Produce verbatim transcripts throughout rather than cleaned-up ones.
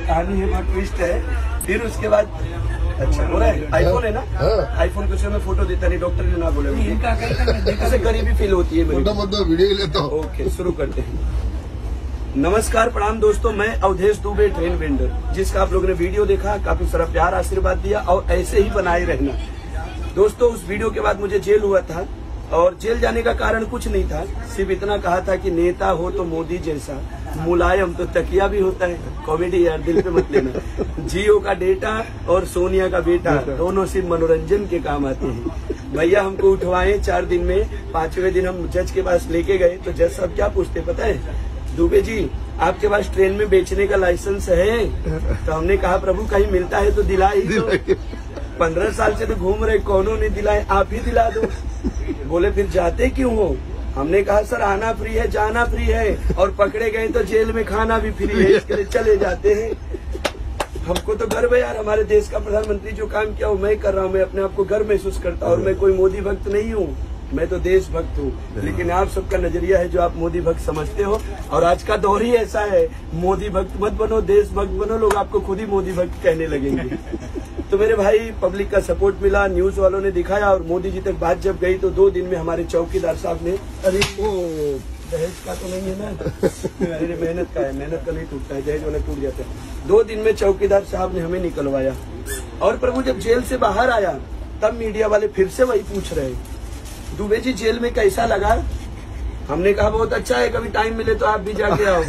कहानी है, बहुत ट्विस्ट है। फिर उसके बाद अच्छा हो रहा है, आईफोन है ना, आईफोन के में फोटो देता नहीं, डॉक्टर ने ना बोले, कैसे गरीबी फील होती है। वीडियो लेता हूँ। ओके, शुरू करते हैं। नमस्कार, प्रणाम दोस्तों, मैं अवधेश दुबे, ट्रेन वेंडर, जिसका आप लोगों ने वीडियो देखा, काफी सारा प्यार आशीर्वाद दिया और ऐसे ही बनाए रहना। दोस्तों, उस वीडियो के बाद मुझे जेल हुआ था और जेल जाने का कारण कुछ नहीं था, सिर्फ इतना कहा था कि नेता हो तो मोदी जैसा, मुलायम तो तकिया भी होता है। कॉमेडी यार, दिल पे मत लेना। जियो का डेटा और सोनिया का बेटा दोनों सिर्फ मनोरंजन के काम आते हैं। भैया हमको उठवाए चार दिन में, पांचवें दिन हम जज के पास लेके गए तो जज साहब क्या पूछते पता है, दुबे जी आपके पास ट्रेन में बेचने का लाइसेंस है? तो हमने कहा प्रभु कहीं मिलता है तो दिला ही दो। पंद्रह साल से तो घूम रहे, कौनों ने दिलाए, आप ही दिला दो। बोले फिर जाते क्यों हो? हमने कहा सर आना फ्री है, जाना फ्री है, और पकड़े गए तो जेल में खाना भी फ्री है, इसके लिए चले जाते हैं। हमको तो गर्व है यार, हमारे देश का प्रधानमंत्री जो काम किया वो मैं कर रहा हूँ, मैं अपने आप को गर्व महसूस करता हूँ। और मैं कोई मोदी भक्त नहीं हूँ, मैं तो देशभक्त हूँ। लेकिन आप सबका नजरिया है जो आप मोदी भक्त समझते हो, और आज का दौर ही ऐसा है, मोदी भक्त मत बनो, देशभक्त बनो, लोग आपको खुद ही मोदी भक्त कहने लगेंगे। तो मेरे भाई, पब्लिक का सपोर्ट मिला, न्यूज वालों ने दिखाया, और मोदी जी तक बात जब गई तो दो दिन में हमारे चौकीदार साहब ने, अरे वो दहेज का तो नहीं है ना, मेरी मेहनत का है, मेहनत का नहीं टूटता है, दहेज वाला टूट जाता है। दो दिन में चौकीदार साहब ने हमें निकलवाया। और प्रभु जब जेल से बाहर आया तब मीडिया वाले फिर से वही पूछ रहे, दुबे जी जेल में कैसा लगा? हमने कहा बहुत अच्छा है, कभी टाइम मिले तो आप भी जाके आओ।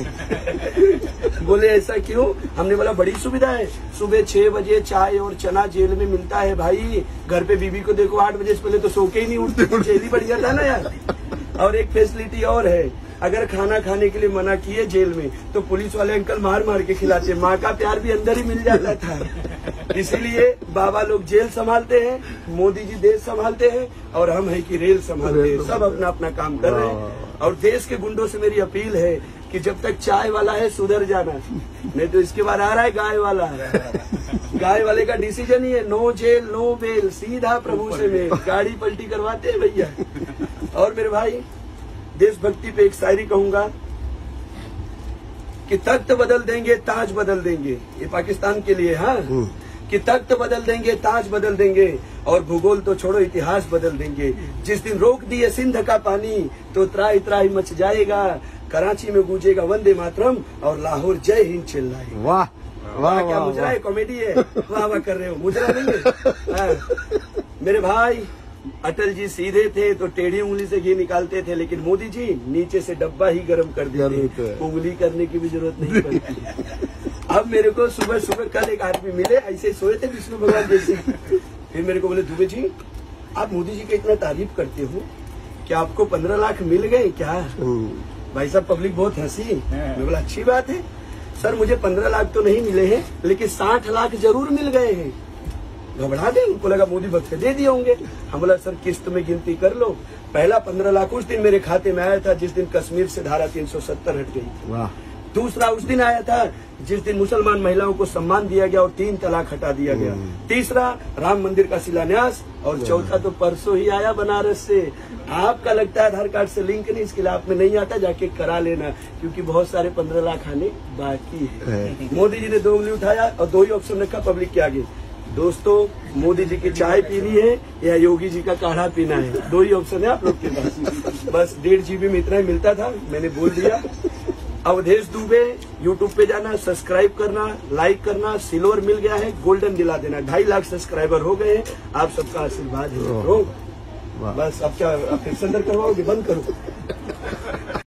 बोले ऐसा क्यों? हमने बोला बड़ी सुविधा है, सुबह छह बजे चाय और चना जेल में मिलता है भाई। घर पे बीबी को देखो, आठ बजे से पहले तो सो के ही नहीं उठते, जेल ही बढ़िया था ना यार। और एक फैसिलिटी और है, अगर खाना खाने के लिए मना किए जेल में तो पुलिस वाले अंकल मार मार के खिलाते, माँ का प्यार भी अंदर ही मिल जाता था। इसीलिए बाबा लोग जेल संभालते हैं, मोदी जी देश संभालते हैं, और हम है कि रेल संभालते हैं। सब अपना अपना काम कर रहे हैं। और देश के गुंडों से मेरी अपील है कि जब तक चाय वाला है सुधर जाना, नहीं तो इसके बाद आ रहा है गाय वाला। गाय वाले का डिसीजन ही है, नो जेल नो बेल, सीधा प्रभु से मेल, गाड़ी पलटी करवाते हैं भैया। और मेरे भाई, देशभक्ति पे एक शायरी कहूंगा कि तख्त बदल देंगे ताज बदल देंगे, ये पाकिस्तान के लिए, हाँ, कि तख्त बदल देंगे ताज बदल देंगे, और भूगोल तो छोड़ो इतिहास बदल देंगे। जिस दिन रोक दिए सिंध का पानी तो त्राही त्राही मच जाएगा, कराची में गूंजेगा वंदे मातरम और लाहौर जय हिंद चिल्लाएगा। वाह वाह, क्या मुजरा है, कॉमेडी है, वाह वाह कर रहे हो, मुजरा नहीं है। मेरे भाई, अटल जी सीधे थे तो टेढ़ी उंगली से घी निकालते थे, लेकिन मोदी जी नीचे से डब्बा ही गर्म कर देते, उंगली करने की भी जरूरत नहीं पड़ती। अब मेरे को सुबह सुबह कल एक आदमी मिले, ऐसे सोए थे विष्णु भगवान जैसे, फिर मेरे को बोले दुबे जी आप मोदी जी की इतना तारीफ करते हो, क्या आपको पंद्रह लाख मिल गए क्या? भाई साहब पब्लिक बहुत हंसी। मैं बोला अच्छी बात है सर, मुझे पंद्रह लाख तो नहीं मिले हैं, लेकिन साठ लाख जरूर मिल गए हैं। घबरा गए, उनको लगा मोदी भक्त से दे दिए होंगे। हम बोला सर किस्त में गिनती कर लो। पहला पंद्रह लाख उस दिन मेरे खाते में आया था जिस दिन कश्मीर से धारा तीन सौ सत्तर हट गई। वाह। दूसरा उस दिन आया था जिस दिन मुसलमान महिलाओं को सम्मान दिया गया और तीन तलाक हटा दिया गया। तीसरा राम मंदिर का शिलान्यास, और चौथा तो परसों ही आया बनारस से। आपका लगता है आधार कार्ड से लिंक नहीं, इसके लिए आप में नहीं आता, जाके करा लेना, क्योंकि बहुत सारे पंद्रह लाख आने बाकी है। मोदी जी ने दो उंगली उठाया और दो ही ऑप्शन रखा पब्लिक के आगे, दोस्तों मोदी जी की चाय पीनी है या योगी जी का काढ़ा पीना है, दो ही ऑप्शन है आप लोग के पास। बस डेढ़ जीबी में इतना ही मिलता था, मैंने बोल दिया। अवधेश दुबे यूट्यूब पे जाना, सब्सक्राइब करना, लाइक करना, सिल्वर मिल गया है, गोल्डन दिला देना। ढाई लाख सब्सक्राइबर हो गए हैं, आप सबका आशीर्वाद है। बस अब क्या, अब फिर से अंदर करवाओगे? बंद करो।